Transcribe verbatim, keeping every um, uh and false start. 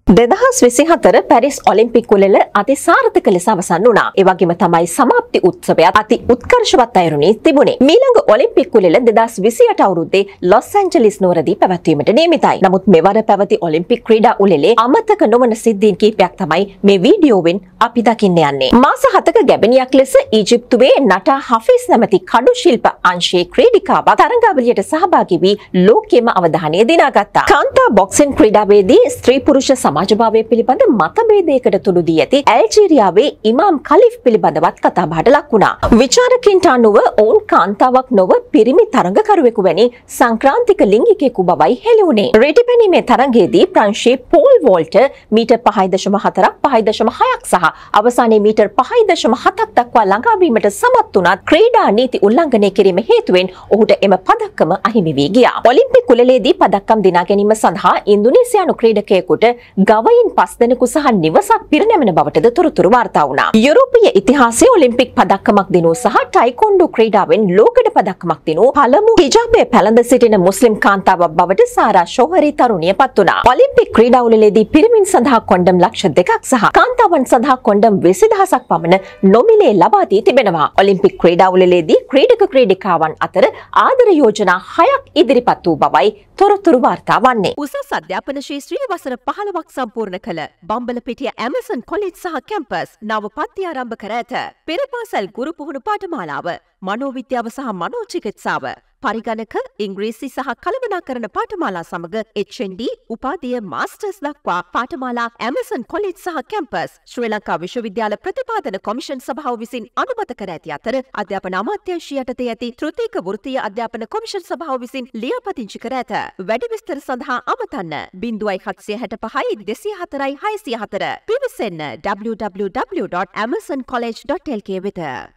දෙදහස් විසිහතර Paris Olympic උළෙල අති සාර්ථක ලෙස අවසන් වුණා. ඒ වගේම තමයි සමාප්ති උත්සවයත් අති උත්කර්ෂවත් අයුරින් තිබුණේ. මීළඟ ඔලිම්පික් උළෙල දෙදහස් විසිඅට අවුරුද්දේ ලොස් ඇන්ජලිස් නුවරදී පැවැත්වීමට නියමිතයි. නමුත් මෙවර පැවති ඔලිම්පික් ක්‍රීඩා උළෙලේ අමතක නොවන සිද්ධීන් කිහිපයක් තමයි මේ වීඩියෝවෙන් අපි දකින්න යන්නේ. මාස හතක ගැබෙනියක් ලෙස ඊජිප්තුවේ නටා හෆීස් නැමැති කඩු ශිල්ප අංශයේ ක්‍රීඩිකාවක් තරඟාවලියට සහභාගී වී ලෝකයේම අවධානය දිනාගත්තා. කාන්තා බොක්සින් ක්‍රීඩාවේදී ස්ත්‍රී පුරුෂ සමාජභාවය පිළිබඳ මතභේදයකට තුඩු දී ඇති ඇල්ජීරියාවේ ඉමාම් ඛලිෆ් පිළිබඳවත් කතාබහට ලක් වුණා. විචාරකින්ට අනුව ඔවුන් කාන්තාවක් නොව පිරිමි තරඟකරුවෙකු වැනි සංක්‍රාන්තික ලිංගිකයෙකු බවයි හෙළි වුණේ. රෙඩිපැනීමේ තරඟයේදී ප්‍රංශයේ පෝල් වෝල්ට මීටර් පහයි දශම හතරක් පහයි දශම හයක් සහ අවසානයේ මීටර් පහයි දශම හතක් දක්වා ළඟා වීමට සමත් වුණත් ක්‍රීඩා නීති උල්ලංඝනය කිරීම හේතුවෙන් ඔහුට එම පදක්කම අහිමි වී ගියා. ඔලිම්පික් උළෙලේදී පදක්කම් දිනා ගැනීම සඳහා ඉන්දුනීසියානු ක්‍රීඩකයෙකුට ගවයින් පස් දෙනෙකු සහ නිවසක් පිරිනැමෙන බවටද තොරතුරු වාර්තා වුණා. යුරෝපීය ඉතිහාසයේ ඔලිම්පික් පදක්කමක් දිනූ සහ ටයිකොන්ඩෝ ක්‍රීඩාවෙන් ලෝකඩ පදක්කමක් දිනූ පළමු හිජාබය පැළඳ සිටින මුස්ලිම් කාන්තාවක් බවට සාරා ෂෝහරි තරුණිය පත් වුණා. ඔලිම්පික් ක්‍රීඩා උළෙලේදී පිරිමින් සඳහා කොණ්ඩම් ලක්ෂ දෙකක් සහ කාන්තාවන් සඳහා කොණ්ඩම් විසි දහසක් පමණ නොමිලේ ලබා දී තිබෙනවා. ඔලිම්පික් ක්‍රීඩා උළෙලේදී ක්‍රීඩක ක්‍රීඩිකාවන් අතර ආදර යෝජනා හයක් ඉදිරිපත් වූ බවයි තොරතුරු වාර්තා වන්නේ. උසස් අධ්‍යාපන ශාස්ත්‍රීය වසර පහළොවක් සම්පූර්ණ කළ බම්බලපිටිය ඇමසන් කොලෙජ් සහ කැම්පස් නව පත්‍ය ආරම්භ කර ඇත. පෙර පාසල් ගුරු පුහුණු පාඨමාලාව, මනෝවිද්‍යාව සහ මනෝචිකිත්සාව, පරිගණක, ඉංග්‍රීසි සහ කළමනාකරණ පාඨමාලා සමග එච් එන් ඩී උපාධිය මාස්ටර්ස් දක්වා පාඨමාලා ඇමසන් කොලෙජ් සහ කැම්පස් ශ්‍රී ලංකා විශ්වවිද්‍යාල ප්‍රතිපාදන කොමිෂන් සභාව විසින් අනුමත කර ඇති අතර අධ්‍යාපන අමාත්‍යාංශය යටතේ ඇති තෘතීක වෘත්තීය අධ්‍යාපන කොමිෂන් සභාව විසින් ලියාපදිංචි කර ඇත. වැඩි විස්තර සඳහා අමතන්න ज़ीरो सात छह पाँच दो ज़ीरो चार छह ज़ीरो चार. පිවිසෙන්න w w w dot amazon college dot l k වෙත.